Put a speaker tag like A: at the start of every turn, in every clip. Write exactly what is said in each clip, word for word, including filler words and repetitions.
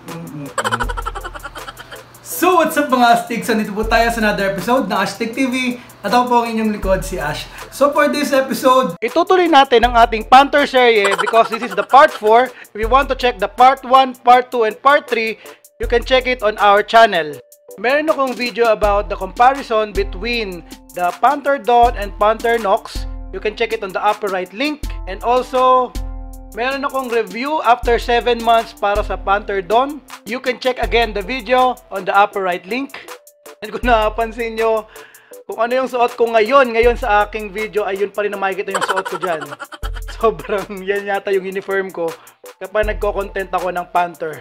A: So what's up mga Ashtigs? Nandito po tayo sa another episode ng Ashtig T V. At ako po ang inyong likod, si Ash. So for this episode, itutuloy natin ang ating Panther serye because this is the part four. If you want to check the part one, part two, and part three, you can check it on our channel. Meron akong video about the comparison between the Panther Dawn and Panther Nox. You can check it on the upper right link. And also, meron akong review after seven months para sa Panther Dawn. You can check again the video on the upper right link. And kung napansin nyo, kung ano yung suot ko ngayon, ngayon sa aking video, ay yun pa rin na makikita yung suot ko dyan. Sobrang yan yata yung uniform ko kapag nagko-content ako ng Panther.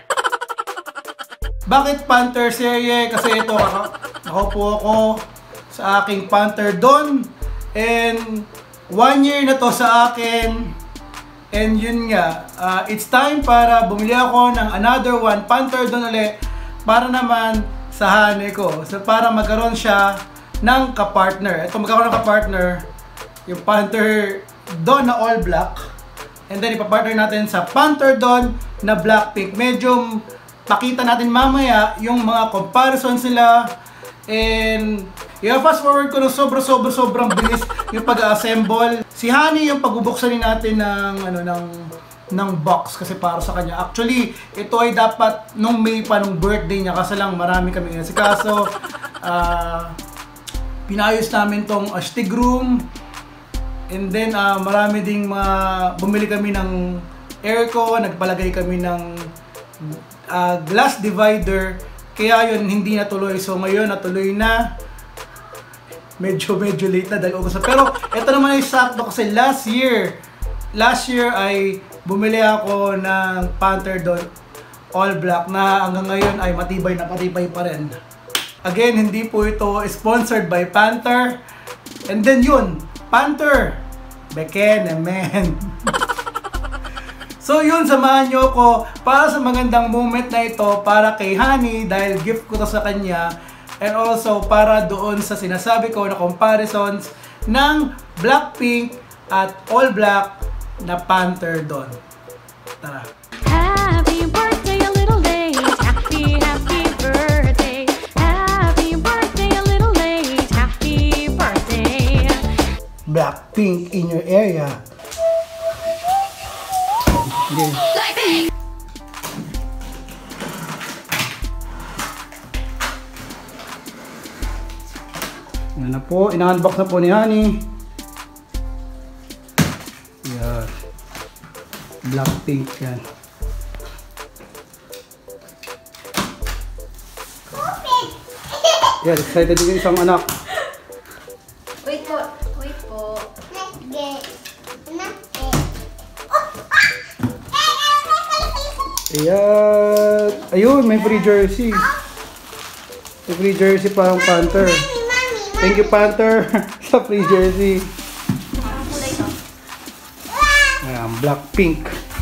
A: Bakit Panther serye? Kasi ito, ako po ako sa aking Panther Dawn. And one year na to sa akin. And yun nga, uh, it's time para bumili ako ng another one, Panther Dawn ulit, para naman sa honey ko. So para magkaroon siya ng kapartner. Ito magkaroon ng kapartner, yung Panther Dawn na all black. And then ipapartner natin sa Panther Dawn na black pink. Medyo pakita natin mamaya yung mga comparison sila. And i-fast forward ko ng sobra sobra sobrang bilis yung pag-assemble. Si Honey yung pagbubuksan natin ng ano ng ng box kasi para sa kanya. Actually, ito ay dapat nung May pa nung birthday niya kasi lang marami kami inasikaso. Uh, pinayos namin tong Ashtig room. And then uh, marami ding mga bumili kami ng aircon, nagpalagay kami ng uh, glass divider. Kaya yun, hindi natuloy. So ngayon, natuloy na. Medyo, medyo late na dahil August. Pero ito naman ay sakto kasi last year, last year ay bumili ako ng Panther Dawn all black na hanggang ngayon ay matibay na patibay pa rin. Again, hindi po ito sponsored by Panther. And then yun, Panther, beken, amen. So yun, samahan nyo ko para sa magandang moment na ito para kay Honey dahil gift ko to sa kanya. And also para doon sa sinasabi ko na comparisons ng Blackpink at all black na Panther Dawn. Tara!
B: Happy birthday a little late. Happy, happy birthday. Happy birthday a little late. Happy birthday.
A: Blackpink in your area. Okay. Yan na po, ina-unbox na po ni Honey. Yan. Blackpink yan. Yan, excited din yung isang anak.
B: Wait po, wait po.
A: Ayan. Ayun, may free jersey. May free jersey pa ang Panther. Thank you, Panther, sa free jersey. Ayan, Blackpink.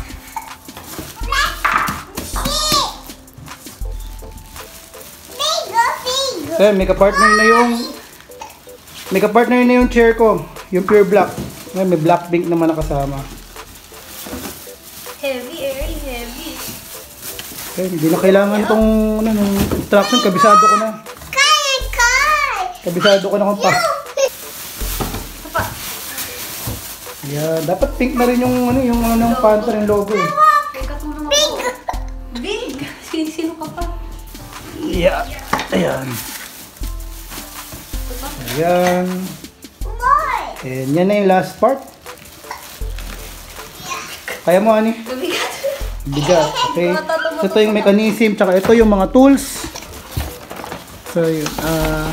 A: Ayan, may ka-partner na yung may ka-partner na yung chair ko. Yung pure black. Ayan, may Blackpink naman nakasama.
B: Heavy, airy, heavy.
A: Okay, hindi na kailangan itong ano, instruction. Kabisado ko na. Kabisado ko na kung pa. Yeah, dapat pink na rin yung ano, yung ano ng Panther yung logo. Eh.
B: Big! Big! Sino ka pa?
A: Yeah. Ayan. Ayan. And yan na yung last part. Kaya mo, Ani?
B: Bigat.
A: Bigat. Okay. So, ito yung mechanism. Tsaka ito yung mga tools. So, yun. Uh,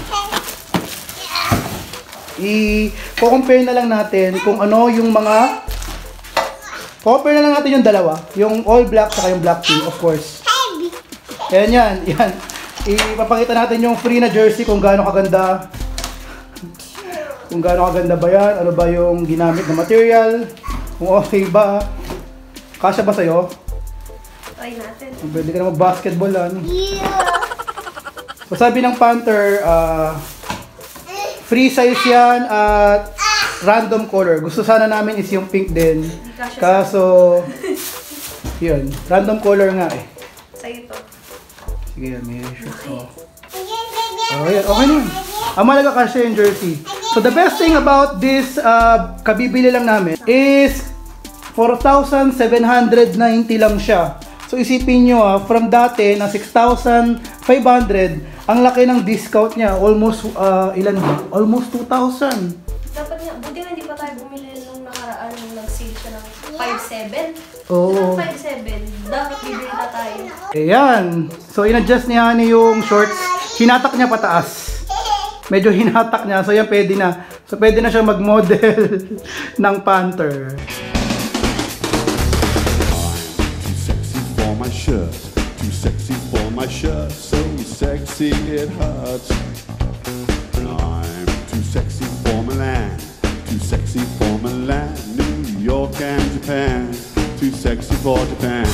A: I-compare na lang natin kung ano yung mga compare na lang natin yung dalawa. Yung all black saka yung black pink, of course. Ayan yan. Yan. Ipapakita natin yung free na jersey kung gaano kaganda. Kung gaano kaganda ba yan. Ano ba yung ginamit na material. Kung okay ba. Kasya ba sa'yo?
B: Try natin.
A: Pwede ka na mag-basketball lang. Yeah. So sabi ng Panther, uh, free size yan at random color. Gusto sana namin is yung pink din. Kaso, yun. Random color nga eh.
C: Sa'yo to.
A: Sige, may shirt ko. Oh, yeah. Okay na. Ang malaga kasi yung jersey. So the best thing about this uh, kabibili lang namin is four thousand seven hundred ninety lang siya. So isipin nyo ah, from dati na six thousand five hundred, ang laki ng discount niya. Almost, uh, ilan ba? Almost two thousand.
C: Dapat nga, buti nga hindi pa tayo bumili nung nakaraan nung nag-sale siya ng five seven.
A: Oo.
C: five seven, dapat bibili na tayo.
A: Ayan. So in-adjust niya ni yung shorts. Hinatak niya pataas. Medyo hinatak niya. So yan pwede na. So pwede na siya mag-model ng Panther.
D: Too sexy for my shirt. Too sexy for my shirt. So sexy it hurts. I'm too sexy for Milan. Too sexy for Milan. New York and Japan. Too sexy for Japan.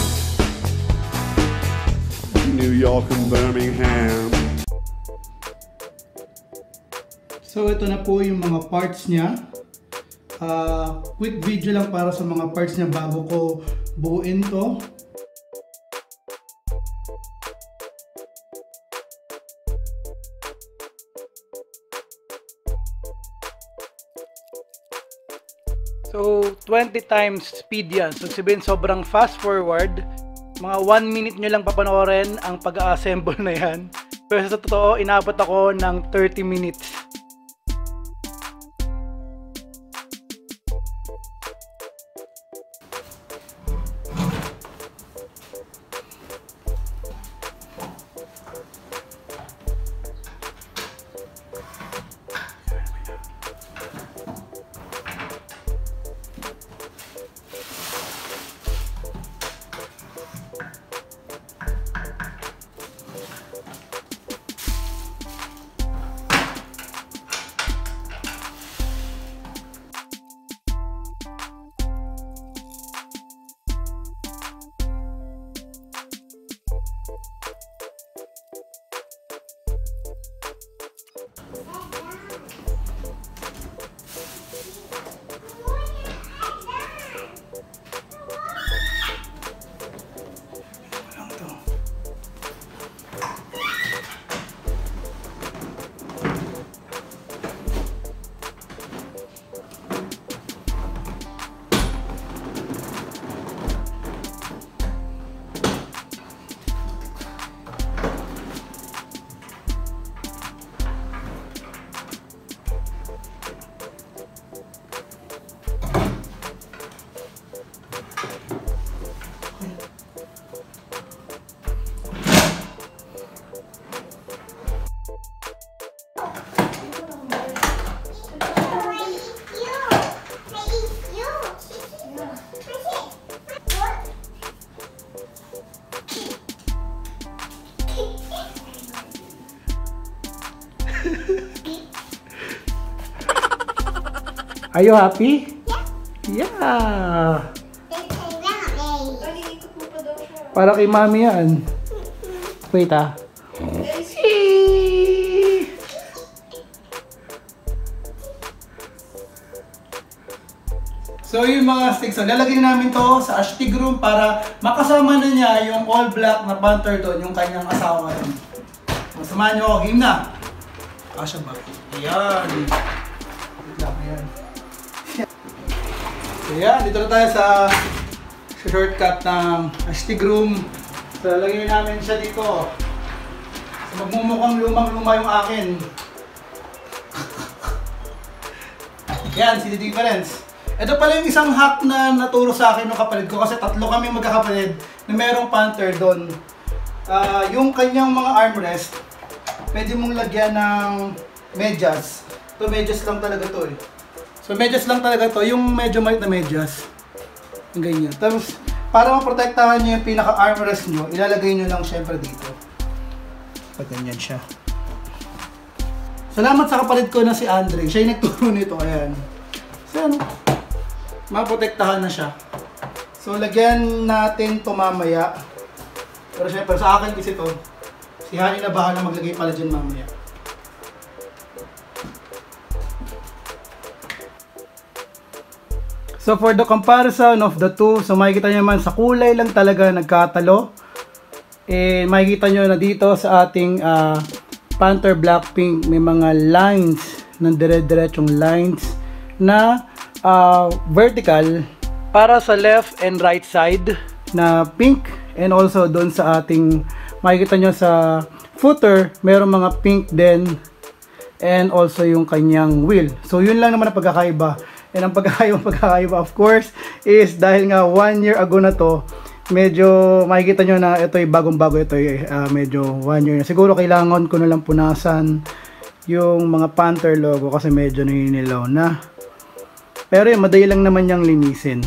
D: New York and Birmingham.
A: So ito na po yung mga parts niya. Uh, quick video lang para sa mga parts niya bago ko buuin to. So twenty times speed yan. So sabihin sobrang fast forward. Mga one minute nyo lang papanoorin ang pag-assemble na yan. Pero sa totoo, inabot ako ng thirty minutes. Are you happy? Yeah. Yeah. Para kay mami yan. Wait ah. So yung mga sticks, so, lalagyan namin to sa astig room para makasama na niya yung all black na Panther doon, yung kanyang asawa doon. So, samahan nyo ako, game na! Kasha ba? Ayan! Wait lang, ayan. So yan, dito na tayo sa shortcut ng astig room. So lalagyan namin siya dito. So, magmumukhang lumang-luma yung akin. Yan, see the difference. Ito pala yung isang hack na naturo sa akin ng kapatid ko kasi tatlo kami magkakapatid na merong Panther doon. Uh, yung kanyang mga armrest, pwede mong lagyan ng medyas. Ito medyas lang talaga to eh. So medyas lang talaga to, yung medyo maliit na medyas. Yung ganyan. Tapos para maprotektahan nyo yung pinaka-armrest nyo, ilalagay nyo lang syempre dito. Pag ganyan siya. Salamat sa kapatid ko na si Andre. Siya yung nagturo nito. Ayan. So ano? Maprotektahan na siya. So lagyan natin to mamaya. Pero syempre sa akin kasi to, si Hani na bahala maglagay pala dyan mamaya. So for the comparison of the two, so makikita nyo naman sa kulay lang talaga nagkatalo. Eh, makikita nyo na dito sa ating uh, Panther Blackpink, may mga lines, ng dire-diretsong lines na uh, vertical para sa left and right side na pink, and also doon sa ating, makikita nyo sa footer, mayroong mga pink din, and also yung kanyang wheel. So yun lang naman ang pagkakaiba. And ang pagkakaiba, pagkakaiba of course is dahil nga one year ago na to, medyo makikita nyo na ito ay bagong-bago, ito ay uh, medyo one year na. Siguro kailangan ko na lang punasan yung mga Panther logo kasi medyo naninilaw na. Pero yun, madali lang naman niyang linisin.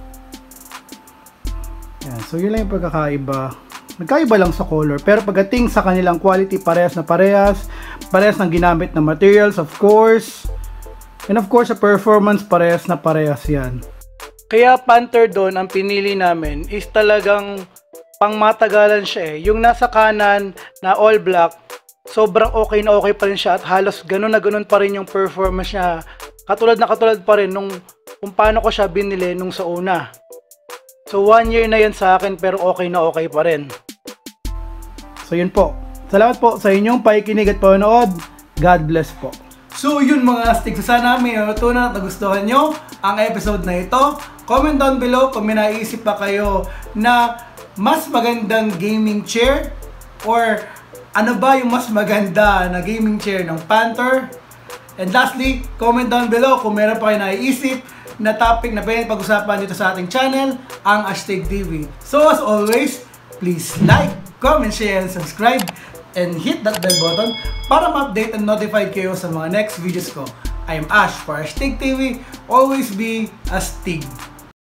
A: Yan, so yun lang yung pagkakaiba. Nagkaiba lang sa color, pero pagdating sa kanilang quality, parehas na parehas. Parehas ng ginamit na materials, of course. And of course, sa performance, parehas na parehas yan. Kaya Panther Dawn, ang pinili namin is talagang pangmatagalan siya eh. Yung nasa kanan na all black, sobrang okay na okay pa rin siya at halos ganun na ganun pa rin yung performance niya. Katulad na katulad pa rin nung kung paano ko siya binili nung sa una. So one year na yan sa akin, pero okay na okay pa rin. So yun po. Salamat po sa inyong pakikinig at panonood. God bless po. So yun mga sticks, sana may natutunan at nagustuhan nyo ang episode na ito. Comment down below kung may naisip pa kayo na mas magandang gaming chair, or ano ba yung mas maganda na gaming chair ng Panther. And lastly, comment down below kung meron pa kayo naisip na topic na pwede pag-usapan dito sa ating channel, ang Hashtag T V. So as always, please like, comment, share, and subscribe, and hit that bell button para ma-update and notified kayo sa mga next videos ko. I am Ash for Hashtag T V. Always be a Stig.